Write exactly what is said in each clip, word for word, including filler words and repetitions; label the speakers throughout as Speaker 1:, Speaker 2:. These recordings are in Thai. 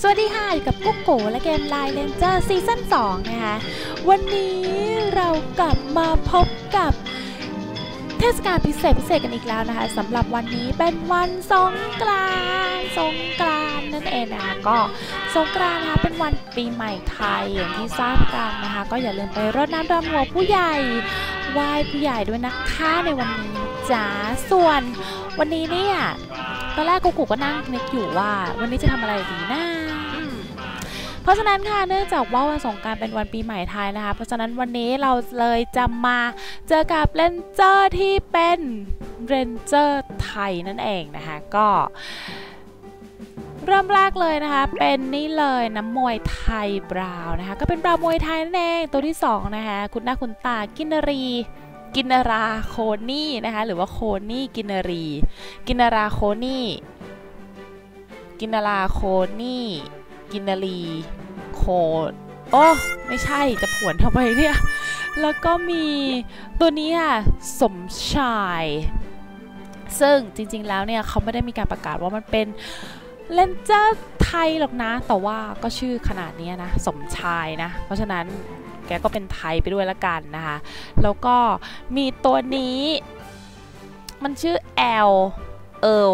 Speaker 1: สวัสดีค่ะอยู่กับกุ๊กโกและเกมไลน์เลนเจอร์ซีซั่นสองนะคะวันนี้เรากลับมาพบกับเทศกาลพิเศษพิเศษกันอีกแล้วนะคะสำหรับวันนี้เป็นวันสงกรานต์สงกรานต์นั่นเองนะคะก็สงกรานต์นะคะเป็นวันปีใหม่ไทยอย่างที่ทราบกันนะคะก็อย่าลืมไปรดน้ำดำหัวผู้ใหญ่ไหว้ผู้ใหญ่ด้วยนะคะในวันนี้จ้าส่วนวันนี้เนี่ยตอนแรกกูกูก็นั่งนึกอยู่ว่าวันนี้จะทำอะไรดีนะเพราะฉะนั้นค่ะเนื่องจากว่าวันสงกรานต์เป็นวันปีใหม่ไทยนะคะเพราะฉะนั้นวันนี้เราเลยจะมาเจอกับเรนเจอร์ที่เป็นเรนเจอร์ไทยนั่นเองนะคะก็เริ่มแรกเลยนะคะเป็นนี่เลยน้ำมวยไทยบราวน์นะคะก็เป็นบราวน์มวยไทยนั่นเองตัวที่สองนะคะคุณหน้าคุณตากินนรีกินนาราโคนี่นะคะหรือว่าโคนี่กินนารีกินนาราโคนี่กินนาราโคนี่กินนารีโคโอ้ไม่ใช่จะผวนทำไมเนี่ยแล้วก็มีตัวนี้ค่ะสมชายซึ่งจริงๆแล้วเนี่ยเขาไม่ได้มีการประกาศว่ามันเป็นเลนเจอร์ไทยหรอกนะแต่ว่าก็ชื่อขนาดนี้นะสมชายนะเพราะฉะนั้นแกก็เป็นไทยไปด้วยละกันนะคะแล้วก็มีตัวนี้มันชื่อ L เอล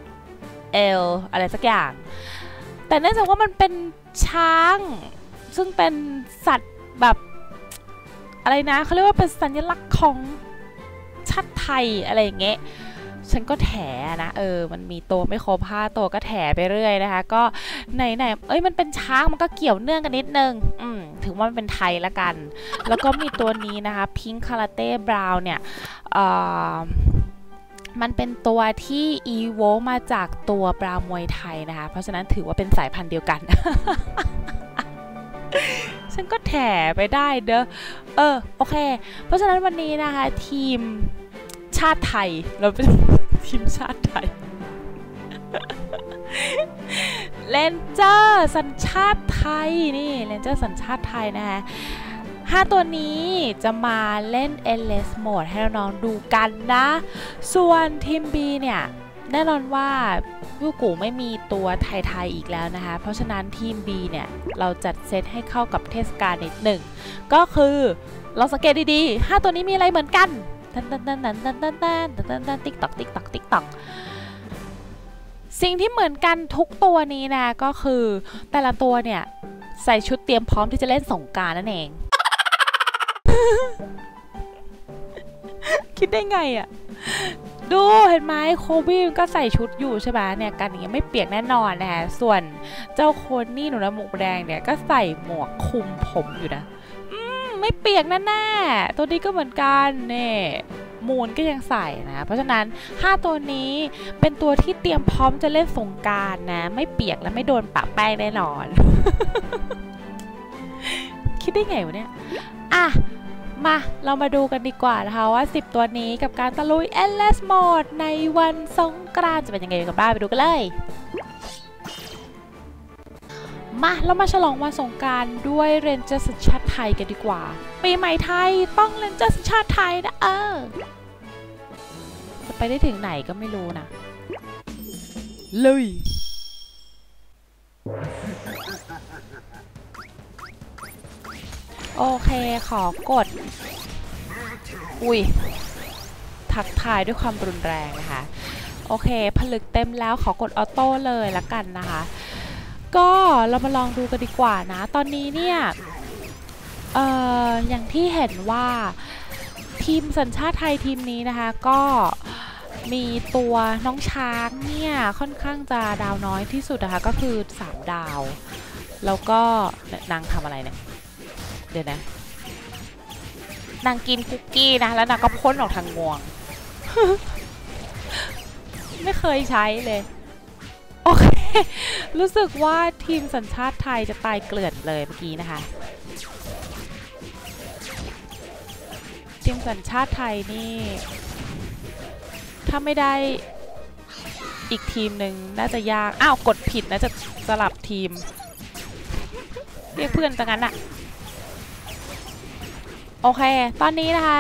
Speaker 1: L อะไรสักอย่างแต่เนื่องจากว่ามันเป็นช้างซึ่งเป็นสัตว์แบบอะไรนะเขาเรียกว่าเป็นสัญลักษณ์ของชาติไทยอะไรอย่างเงี้ยฉันก็แถนะเออมันมีตัวไม่ครบห้าตัวก็แถไปเรื่อยนะคะก็ไหนไหนเอ้ยมันเป็นช้างมันก็เกี่ยวเนื่องกันนิดนึงอืมถึงว่ามันเป็นไทยละกันแล้วก็มีตัวนี้นะคะพิงค์คาราเต้บราวน์เนี่ยเอ่อมันเป็นตัวที่อีโวมาจากตัวบราวน์มวยไทยนะคะเพราะฉะนั้นถือว่าเป็นสายพันธุ์เดียวกัน ฉันก็แถไปได้เด้อเออโอเคเพราะฉะนั้นวันนี้นะคะทีมชาติไทยเราเป็นทีมชาติไทยเลนเจอร์สัญชาติไทยนี่เลนเจอร์สัญชาติไทยนะคะห้าตัวนี้จะมาเล่น เอล เอส Mode ให้น้องๆดูกันนะส่วนทีม B เนี่ยแน่นอนว่ายูกูไม่มีตัวไทยๆอีกแล้วนะคะเพราะฉะนั้นทีม B เนี่ยเราจัดเซตให้เข้ากับเทศกาลนิดหนึ่งก็คือเราสังเกตดีๆห้าตัวนี้มีอะไรเหมือนกันตันตันตันตันตันตันตันตันตันตันติ๊กตอกติ๊กตอกติ๊กตอกสิ่งที่เหมือนกันทุกตัวนี้นะก็คือแต่ละตัวเนี่ยใส่ชุดเตรียมพร้อมที่จะเล่นสงกรานต์นั่นเอง คิดได้ไงอ่ะดูเห็นไหมโคบี้ก็ใส่ชุดอยู่ใช่ไหมเนี่ยกันอย่างเงี้ยไม่เปียกแน่นอนนะคะส่วนเจ้าโคนนี่หนูนะหมวกแดงเนี่ยก็ใส่หมวกคลุมผมอยู่นะไม่เปียกแน่ๆตัวนี้ก็เหมือนกันเนี่ยมูนก็ยังใส่นะเพราะฉะนั้นห้าตัวนี้เป็นตัวที่เตรียมพร้อมจะเล่นสงกรานต์นะไม่เปียกและไม่โดนปะแป้งแน่นอน คิดได้ไงวะเนี่ยอ่ะมาเรามาดูกันดีกว่านะคะว่าสิบตัวนี้กับการตะลุย เอล เอส Mode ในวันสงกรานต์จะเป็นยังไงกันบ้างไปดูกันเลยมาเรามาฉลองวันสงกรานต์ด้วยเรนเจอร์สัญชาติไทยกันดีกว่าปีใหม่ไทยต้องเรนเจอร์สัญชาติไทยนะเออจะไปได้ถึงไหนก็ไม่รู้นะลุยโอเคขอกดอุ้ยทักทายด้วยความรุนแรงนะคะโอเคผลึกเต็มแล้วขอกดออโต้เลยละกันนะคะก็เรามาลองดูกันดีกว่านะตอนนี้เนี่ยเอ่ออย่างที่เห็นว่าทีมสัญชาติไทยทีมนี้นะคะก็มีตัวน้องช้างเนี่ยค่อนข้างจะดาวน้อยที่สุดนะคะก็คือสามดาวแล้วก็นางทำอะไรเนี่ยเดี๋ยวนะนางกินคุกกี้นะแล้วนางก็พ่นออกทางงวง ไม่เคยใช้เลยโอเครู้สึกว่าทีมสัญชาติไทยจะตายเกลื่อนเลยเมื่อกี้นะคะทีมสัญชาติไทยนี่ถ้าไม่ได้อีกทีมหนึ่งน่าจะยากอ้าวกดผิดนะจะสลับทีมเรียกเพื่อนจังงั้นอะโอเคตอนนี้นะคะ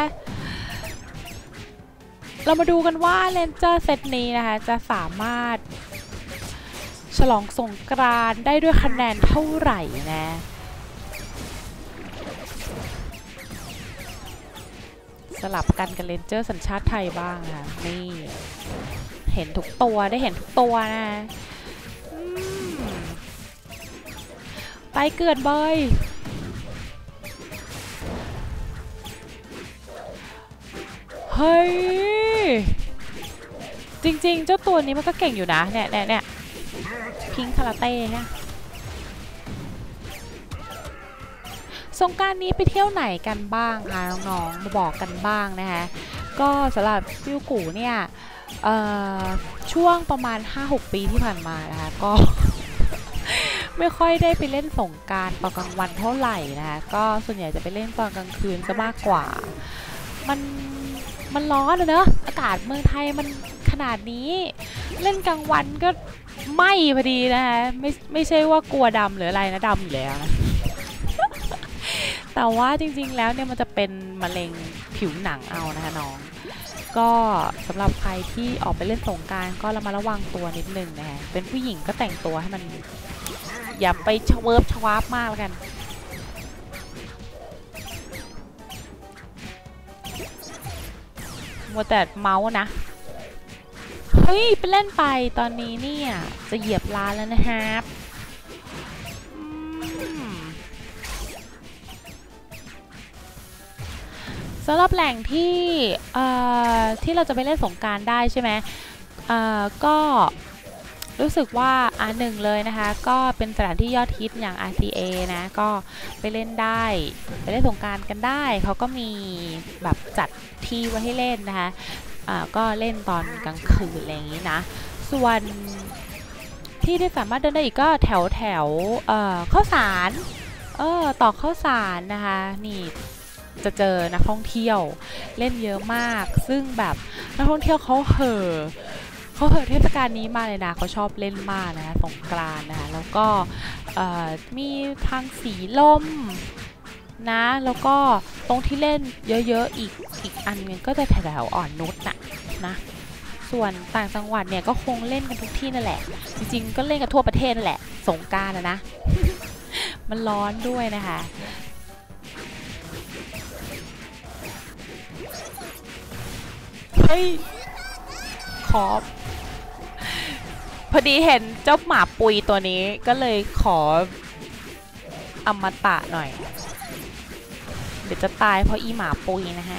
Speaker 1: เรามาดูกันว่าเลนเจอร์เซตนี้นะคะจะสามารถฉลองสงกรานต์ได้ด้วยคะแนนเท่าไหร่นะสลับกันกับเลนเจอร์สัญชาติไทยบ้างค่ะนี่เห็นทุกตัวได้เห็นทุกตัวนะไปเกิดเบยเฮ้ยจริงๆเจ้าตัวนี้มันก็เก่งอยู่นะเนี่ยเนี่ยเนี่ยพิงค์คาราเต้ฮะสงกรานต์นี้ไปเที่ยวไหนกันบ้างคะน้องๆมาบอกกันบ้างนะคะก็สำหรับฟิวกูเนี่ยช่วงประมาณ ห้าหก ปีที่ผ่านมานะคะก็ ไม่ค่อยได้ไปเล่นสงกรานต์ตอนกลางวันเท่าไหร่นะคะก็ส่วนใหญ่จะไปเล่นตอนกลางคืนซะมากกว่ามันมันร้อนเลยเนอะอากาศเมืองไทยมันขนาดนี้เล่นกลางวันก็ไหม้พอดีนะคะไม่ไม่ใช่ว่ากลัวดำหรืออะไรนะดำอยู่แล้วนะ แต่ว่าจริงๆแล้วเนี่ยมันจะเป็นมะเร็งผิวหนังเอานะคะน้องก็สำหรับใครที่ออกไปเล่นสงกรานต์ก็ระมัดระวังตัวนิดนึงนะคะเป็นผู้หญิงก็แต่งตัวให้มันอย่าไปชเวิร์บชวาบมากแล้วกันมัวแต่เมาส์นะเฮ้ยไปเล่นไปตอนนี้เนี่ยจะเหยียบลานแล้วนะครับสำหรับแหล่งที่ที่เราจะไปเล่นสงกรานต์ได้ใช่ไหมก็รู้สึกว่าอันหนึ่งเลยนะคะก็เป็นสถานที่ยอดฮิตอย่าง อาร์ ซี เอ นะก็ไปเล่นได้ไปเล่นสงกรานต์กันได้เขาก็มีแบบจัดที่ไว้ให้เล่นนะคะก็เล่นตอนกลางคืนอะไรอย่างนี้นะส่วนที่ที่สามารถเดินได้อีกก็แถวแถวข้าวสารเออต่อข้าวสารนะคะนี่จะเจอนักท่องเที่ยวเล่นเยอะมากซึ่งแบบนักท่องเที่ยวเขาเห่อเขาเห่อเทศกาลนี้มาเลยนะเขาชอบเล่นมากนะสงกรานต์นะคะแล้วก็มีทางสีลมนะแล้วก็ตรงที่เล่นเยอะๆอีกอีกอันนึงก็จะแถวอ่อนนุชน่ะนะส่วนต่างจังหวัดเนี่ยก็คงเล่นกันทุกที่นั่นแหละจริงๆก็เล่นกันทั่วประเทศนั่นแหละสงกรานต์นะนะ มันร้อนด้วยนะคะเฮ้ยขอพอดีเห็นเจ้าหมาปุยตัวนี้ก็เลยขออมตะหน่อยเดี๋ยวจะตายเพราะอีหมาปุยนะฮะ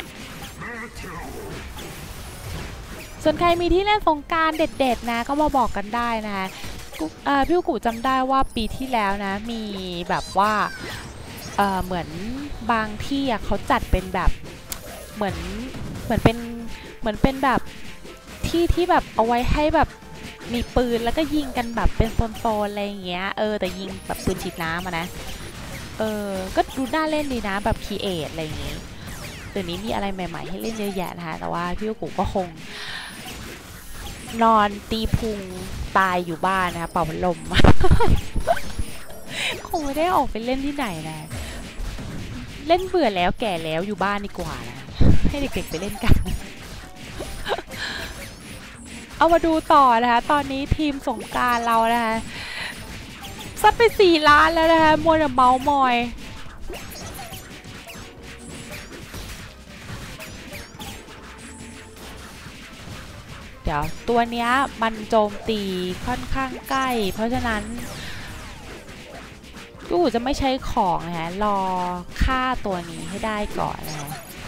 Speaker 1: ส่วนใครมีที่เล่นสงกรานต์เด็ดๆนะก็มาบอกกันได้นะคะพี่กูจำได้ว่าปีที่แล้วนะมีแบบว่าเอ่อเหมือนบางที่เขาจัดเป็นแบบเหมือนเหมือนเป็นเหมือนเป็นแบบที่ที่แบบเอาไว้ให้แบบมีปืนแล้วก็ยิงกันแบบเป็นโซนๆอะไรอย่างเงี้ยเออแต่ยิงแบบปืนฉีดน้ำอะนะเออก็ดูน่าเล่นดีนะแบบคีเอทอะไรอย่างงี้เดี๋ยวนี้มีอะไรใหม่ๆให้เล่นเยอะแยะนะคะแต่ว่าพี่กูก็คงนอนตีพุงตายอยู่บ้านนะคะเป่าพัดลม คงไม่ได้ออกไปเล่นที่ไหนนะเล่นเบื่อแล้วแก่แล้วอยู่บ้านดีกว่านะให้เด็กๆไปเล่นกัน เอามาดูต่อนะคะตอนนี้ทีมสงกรานต์เรานะคะซัดไปสี่ล้านแล้วนะคะมัวแต่เมาส์มอยเดี๋ยวตัวเนี้ยมันโจมตีค่อนข้างใกล้เพราะฉะนั้นกูจะไม่ใช้ของนะคะรอฆ่าตัวนี้ให้ได้ก่อนนะคะ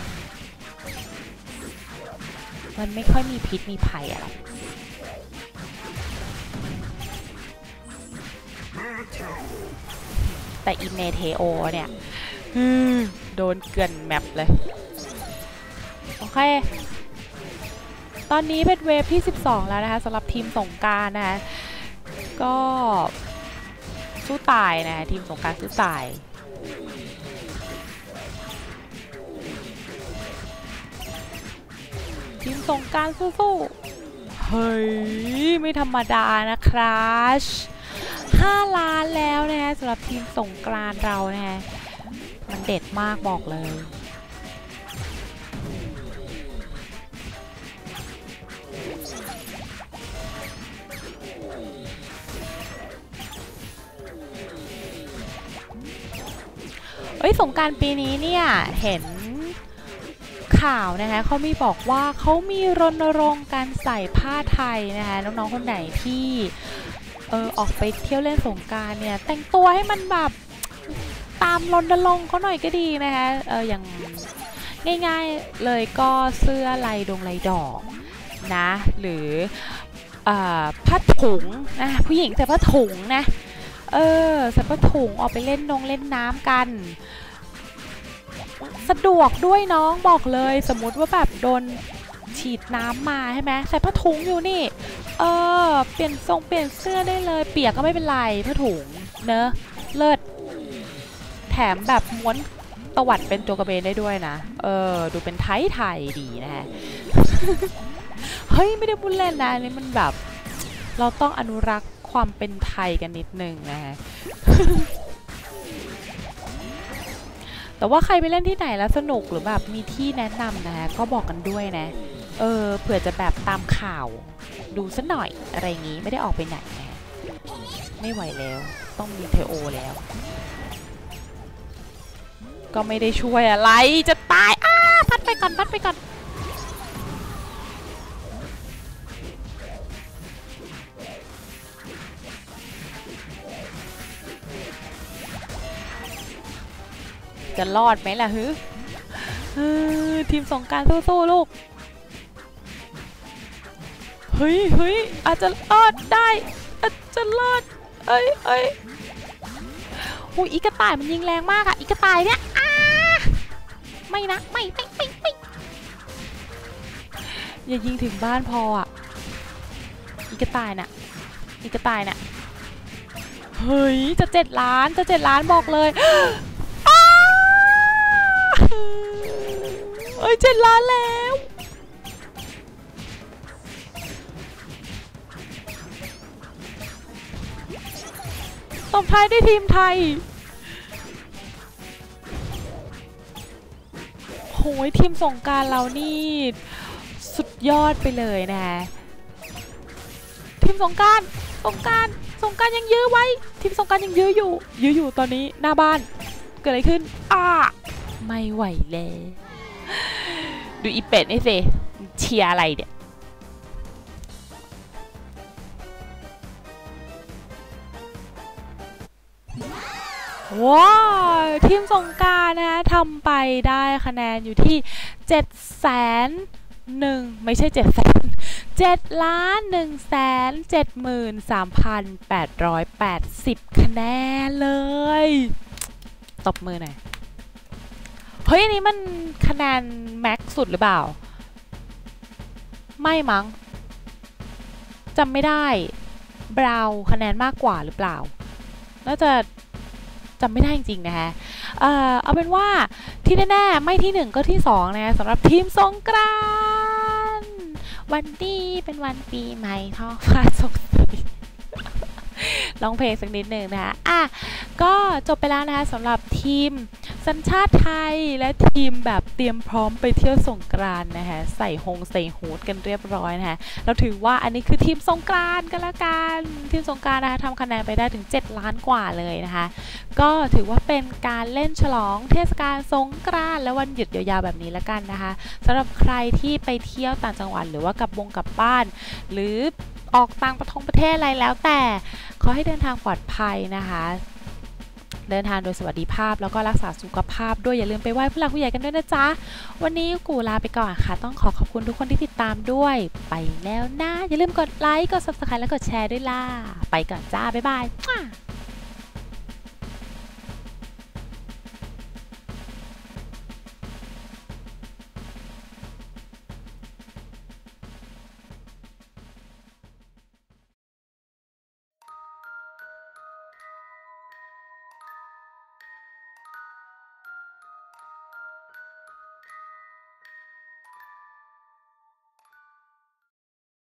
Speaker 1: มันไม่ค่อยมีพิษมีภัยอะไรแต่อิเมเทโอเนี่ยโดนเกลื่อนแมปเลยโอเคตอนนี้เป็นเวฟที่สิบสองแล้วนะคะสำหรับทีมสงกรานต์นะคะก็สู้ตายนะทีมสงกรานต์สู้ตายทีมสงกรานต์สู้ๆเฮ้ยไม่ธรรมดานะครับห้าล้านแล้วนะคะสำหรับทีมสงกรานต์เรานะคะมันเด็ดมากบอกเลยอ้ยสงกรานต์ปีนี้เนี่ยเห็นข่าวนะคะเขามีบอกว่าเขามีรณรงค์การใส่ผ้าไทยนะคะน้องๆคนไหนที่เออออกไปเที่ยวเล่นสงกรานต์เนี่ยแต่งตัวให้มันแบบตามรณรงค์เขาหน่อยก็ดีนะคะเอออย่างง่ายๆเลยก็เสื้อลายดงลายดอกนะหรือผ้าถุงนะผู้หญิงใส่ผ้าถุงนะเออใส่ผ้าถุงออกไปเล่นนงเล่นน้ำกันสะดวกด้วยน้องบอกเลยสมมุติว่าแบบโดนฉีดน้ำมาใช่ไหมใส่ผ้าถุงอยู่นี่เออเปลี่ยนทรงเปลี่ยนเสื้อได้เลยเปียกก็ไม่เป็นไรผ้าถุงเนอะเลิศแถมแบบม้วนตวัดเป็นโจกระเบนได้ด้วยนะเออดูเป็นไทยไทยดีนะฮะ เฮ้ยไม่ได้พูดเล่นนะนี่มันแบบเราต้องอนุรักษ์ความเป็นไทยกันนิดนึงนะฮะ แต่ว่าใครไปเล่นที่ไหนแล้วสนุกหรือแบบมีที่แนะนำนะฮะก็บอกกันด้วยนะเออเผื่อจะแบบตามข่าวดูสักหน่อยอะไรอย่างงี้ไม่ได้ออกไปไหนนะไม่ไหวแล้วต้องมีเทโอแล้วก็ไม่ได้ช่วยอะไรจะตายอ้าพัดไปก่อนพัดไปก่อนจะรอดไหมล่ะฮึทีมสงกรานต์สู้ๆลูกเฮ้ยเฮ้ยอาจจะรอดได้อาจจะรอดเอ้ยเอ้ยหูอีกระต่ายมันยิงแรงมากอะอีกระต่ายเนี่ยอ้าไม่นะไม่ไม่ไม่ไม่อย่ายิงถึงบ้านพออะอีกระต่ายน่ะอีกระต่ายน่ะเฮ้ยจะเจ็ดล้านจะเจ็ดล้านบอกเลยเอ้ยเจ็ดล้านแล้วตบท้ายด้วยทีมไทยโหยทีมสงกรานต์เรานี่สุดยอดไปเลยนะทีมสงกรานต์สงกรานต์สงกรานต์ยังยื้อไว้ทีมสงกรานต์ยังยื้ออยู่ยื้ออยู่ตอนนี้หน้าบ้านเกิดอะไรขึ้นอ้าไม่ไหวแล้วดูอีเป็ดนี่สิเชียร์อะไรเนี่ยว้าวทีมสงกรานต์นะทำไปได้คะแนนอยู่ที่เจ็ดแสนหนึ่งไม่ใช่เจ็ดแสนเจ็ดล้านหนึ่งแสนเจ็ดหมื่นสามพันแปดร้อยแปดสิบคะแนนเลยตบมือหน่อยเฮ้ยอันนี้มันคะแนนแม็กซ์สุดหรือเปล่าไม่มั้งจำไม่ได้บราวน์คะแนนมากกว่าหรือเปล่าน่าจะจำไม่ได้จริงๆนะคะเอ่อเอาเป็นว่าที่แน่ๆไม่ที่หนึ่งก็ที่สองนะสำหรับทีมสงกรานต์วันนี้เป็นวันปีใหม่ท้องฟ้าสดใสร้องเพลงสักนิดหนึ่งนะคะอ่ะก็จบไปแล้วนะคะสำหรับทีมสัญชาติไทยและทีมแบบเตรียมพร้อมไปเที่ยวสงกรานต์นะคะใส่ฮงใส่ฮูดกันเรียบร้อยนะคะเราถือว่าอันนี้คือทีมสงกรานต์กันละกันทีมสงกรานต์นะคะทำคะแนนไปได้ถึงเจ็ดล้านกว่าเลยนะคะก็ถือว่าเป็นการเล่นฉลองเทศกาลสงกรานต์และวันหยุดยาวๆแบบนี้ละกันนะคะสำหรับใครที่ไปเที่ยวต่างจังหวัดหรือว่ากลับวงกลับบ้านหรือออกต่างประเทศประเทศอะไรแล้วแต่ขอให้เดินทางปลอดภัยนะคะเดินทางโดยสวัสดิภาพแล้วก็รักษาสุขภาพด้วยอย่าลืมไปไหว้ผู้หลักผู้ใหญ่กันด้วยนะจ๊ะวันนี้กูลาไปก่อนค่ะต้องขอขอบคุณทุกคนที่ติดตามด้วยไปแล้วนะอย่าลืมกดไลค์กด ซับสไครบ์ และกดแชร์ด้วยล่ะไปก่อนจ้าบ๊ายบาย